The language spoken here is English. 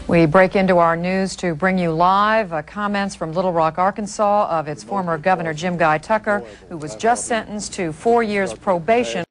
We break into our news to bring you live comments from Little Rock, Arkansas of its former governor, Jim Guy Tucker, who was just sentenced to 4 years probation